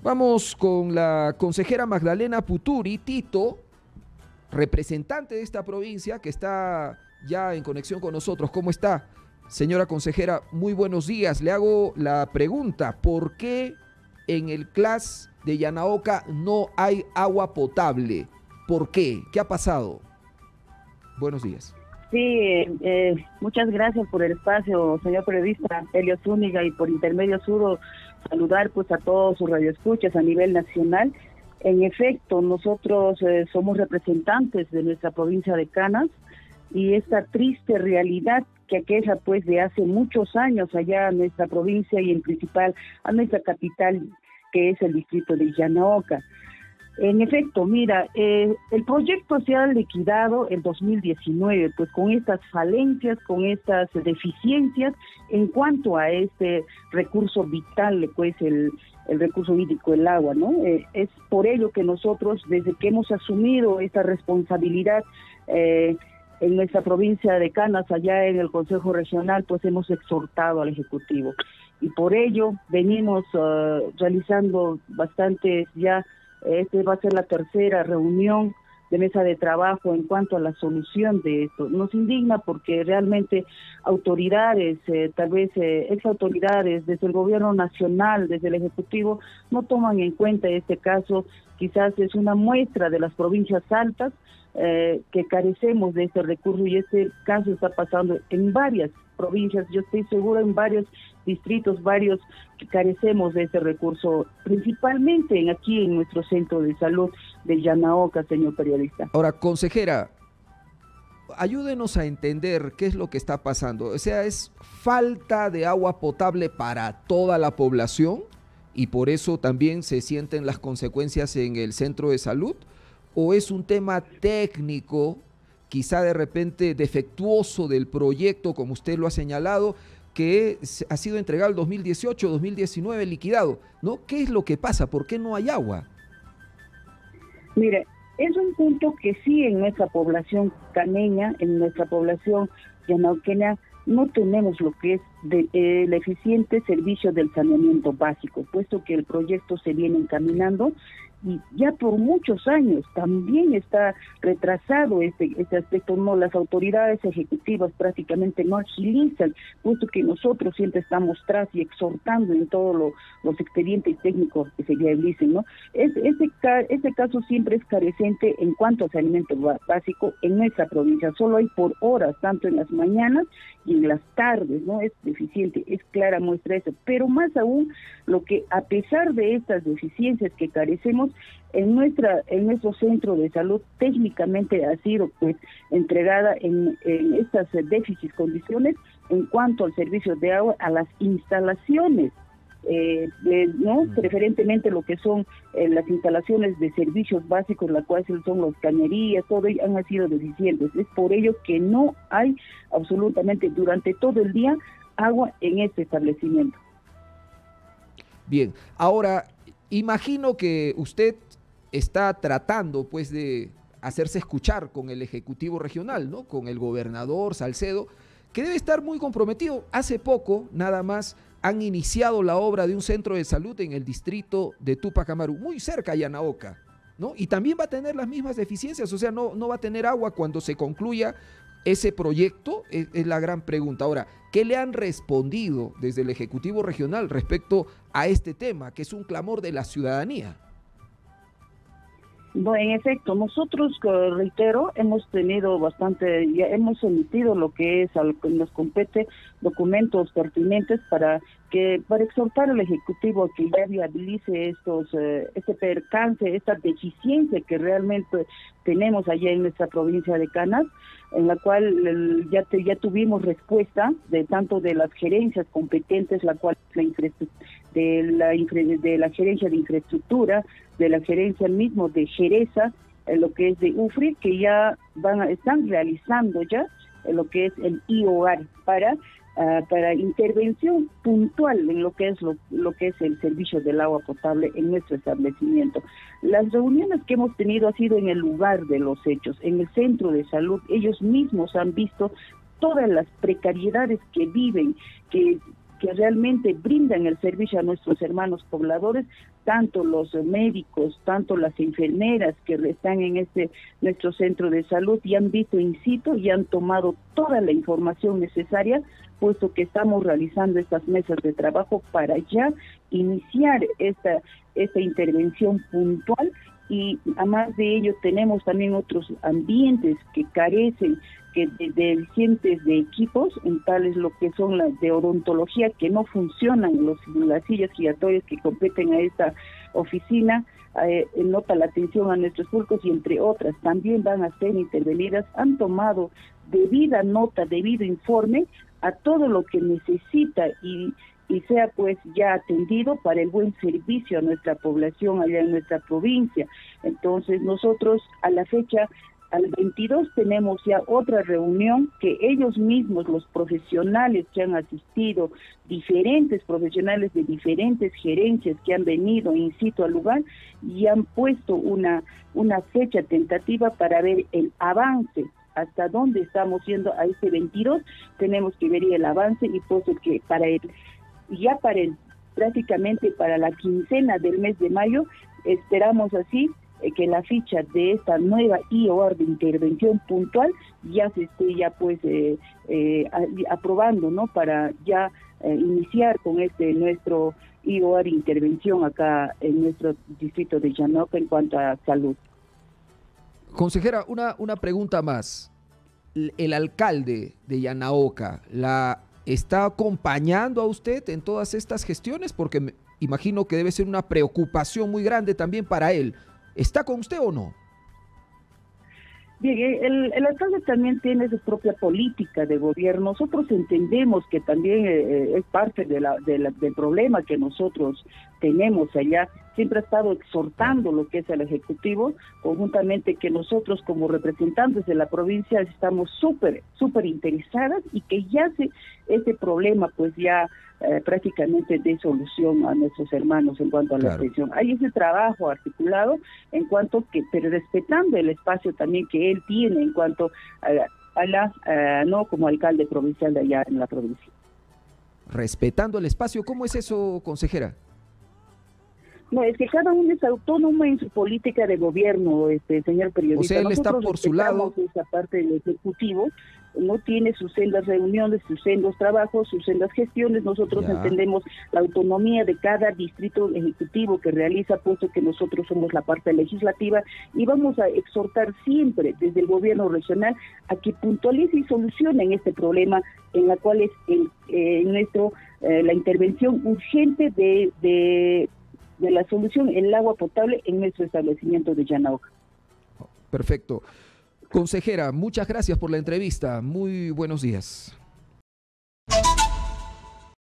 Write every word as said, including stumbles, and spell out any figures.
Vamos con la consejera Magdalena Puturi, Tito, representante de esta provincia, que está ya en conexión con nosotros. ¿Cómo está, señora consejera? Muy buenos días. Le hago la pregunta, ¿por qué en el C L A S de Yanaoca no hay agua potable? ¿Por qué? ¿Qué ha pasado? Buenos días. Sí, eh, muchas gracias por el espacio, señor periodista Elio Zúñiga, y por intermedio suyo saludar pues a todos sus radioescuchas a nivel nacional. En efecto, nosotros eh, somos representantes de nuestra provincia de Canas, y esta triste realidad que aqueja pues de hace muchos años allá en nuestra provincia y en principal a nuestra capital, que es el distrito de Yanaoca. En efecto, mira, eh, el proyecto se ha liquidado en dos mil diecinueve, pues con estas falencias, con estas deficiencias en cuanto a este recurso vital, pues el, el recurso hídrico, el agua, ¿no? Eh, es por ello que nosotros, desde que hemos asumido esta responsabilidad eh, en nuestra provincia de Canas, allá en el Consejo Regional, pues hemos exhortado al Ejecutivo. Y por ello venimos uh, realizando bastantes ya. Esta va a ser la tercera reunión de mesa de trabajo en cuanto a la solución de esto. Nos indigna porque realmente autoridades, eh, tal vez eh, ex autoridades desde el gobierno nacional, desde el Ejecutivo, no toman en cuenta este caso. Quizás es una muestra de las provincias altas eh, que carecemos de este recurso, y este caso está pasando en varias provincias. Yo estoy seguro en varios distritos, varios que carecemos de ese recurso, principalmente en aquí en nuestro centro de salud de Yanaoca, señor periodista. Ahora, consejera, ayúdenos a entender qué es lo que está pasando. O sea, ¿es falta de agua potable para toda la población y por eso también se sienten las consecuencias en el centro de salud? ¿O es un tema técnico, quizá de repente defectuoso del proyecto, como usted lo ha señalado, que ha sido entregado el dos mil dieciocho, dos mil diecinueve, liquidado, ¿no? ¿Qué es lo que pasa? ¿Por qué no hay agua? Mire, es un punto que sí en nuestra población caneña, en nuestra población yanauqueña, no tenemos lo que es de, eh, el eficiente servicio del saneamiento básico, puesto que el proyecto se viene encaminando y ya por muchos años también está retrasado este, este aspecto. No, las autoridades ejecutivas prácticamente no agilizan, puesto que nosotros siempre estamos tras y exhortando en todos lo, los expedientes técnicos que se realicen, ¿no? Es, este, este caso siempre es carecente en cuanto a saneamiento básico en nuestra provincia. Solo hay por horas, tanto en las mañanas y en las tardes, ¿no? Es deficiente, es clara muestra eso. Pero más aún, lo que a pesar de estas deficiencias que carecemos, en nuestra en nuestro centro de salud técnicamente ha sido pues entregada en, en estas déficits condiciones en cuanto al servicio de agua, a las instalaciones, eh, de, no preferentemente lo que son eh, las instalaciones de servicios básicos, las cuales son las cañerías, todo ello han sido deficientes. Es por ello que no hay absolutamente durante todo el día agua en este establecimiento. Bien, ahora imagino que usted está tratando pues de hacerse escuchar con el Ejecutivo Regional, ¿no? Con el gobernador Salcedo, que debe estar muy comprometido. Hace poco, nada más, han iniciado la obra de un centro de salud en el distrito de Tupac Amaru, muy cerca a Yanaoca, ¿no? Y también va a tener las mismas deficiencias, o sea, no, no va a tener agua cuando se concluya ese proyecto, es, es la gran pregunta. Ahora, ¿qué le han respondido desde el Ejecutivo Regional respecto a este tema, que es un clamor de la ciudadanía? Bueno, en efecto, nosotros, reitero, hemos tenido bastante, ya hemos emitido lo que es, al que nos compete, documentos pertinentes para que para exhortar al Ejecutivo a que ya viabilice estos eh, este percance, esta deficiencia que realmente tenemos allá en nuestra provincia de Canas, en la cual el, ya te, ya tuvimos respuesta de tanto de las gerencias competentes, la cual la de la de la gerencia de infraestructura, de la gerencia mismo de Jereza, eh, lo que es de U F R I, que ya van a, están realizando ya eh, lo que es el I-Hogar para uh, para intervención puntual en lo que es lo, lo que es el servicio del agua potable en nuestro establecimiento. Las reuniones que hemos tenido ha sido en el lugar de los hechos, en el centro de salud. Ellos mismos han visto todas las precariedades que viven, que que realmente brindan el servicio a nuestros hermanos pobladores, tanto los médicos, tanto las enfermeras que están en este nuestro centro de salud y han visto in situ y han tomado toda la información necesaria, puesto que estamos realizando estas mesas de trabajo para ya iniciar esta, esta intervención puntual. Y además de ello tenemos también otros ambientes que carecen que de, de deficientes de equipos, en tales lo que son las de odontología, que no funcionan los, las sillas giratorias que competen a esta oficina, eh, nota la atención a nuestros públicos y entre otras también van a ser intervenidas. Han tomado debida nota, debido informe a todo lo que necesita y y sea pues ya atendido para el buen servicio a nuestra población allá en nuestra provincia. Entonces nosotros a la fecha, al veintidós, tenemos ya otra reunión que ellos mismos, los profesionales que han asistido, diferentes profesionales de diferentes gerencias que han venido in situ al lugar y han puesto una, una fecha tentativa para ver el avance. Hasta dónde estamos yendo a este veintidós, tenemos que ver el avance y puesto que para el ya para el, prácticamente para la quincena del mes de mayo, esperamos así eh, que la ficha de esta nueva I O R de intervención puntual ya se esté ya pues eh, eh, a, aprobando, ¿no? Para ya eh, iniciar con este nuestro I O R intervención acá en nuestro distrito de Yanaoca en cuanto a salud. Consejera, una, una pregunta más. El, el alcalde de Yanaoca, la ¿está acompañando a usted en todas estas gestiones? Porque me imagino que debe ser una preocupación muy grande también para él. ¿Está con usted o no? Bien, el, el alcalde también tiene su propia política de gobierno. Nosotros entendemos que también eh, es parte de la, de la, del problema que nosotros tenemos allá. Siempre ha estado exhortando lo que es el Ejecutivo, conjuntamente que nosotros como representantes de la provincia estamos súper, súper interesadas y que ya se, este problema pues ya eh, prácticamente dé solución a nuestros hermanos en cuanto a la atención. Hay ese trabajo articulado en cuanto que, pero respetando el espacio también que él tiene en cuanto a, a la, a, no como alcalde provincial de allá en la provincia. Respetando el espacio, ¿cómo es eso, consejera? No, es que cada uno es autónomo en su política de gobierno, este señor periodista. O sea, él Nosotros está por su lado. Esa parte del Ejecutivo no tiene sus sendas reuniones, sus sendos trabajos, sus sendas gestiones. Nosotros ya entendemos la autonomía de cada distrito ejecutivo que realiza, puesto que nosotros somos la parte legislativa y vamos a exhortar siempre desde el gobierno regional a que puntualice y solucionen este problema en la cual es el, eh, nuestro eh, la intervención urgente de, de de la solución el agua potable en nuestro establecimiento de Yanaoca. Perfecto. Consejera, muchas gracias por la entrevista. Muy buenos días.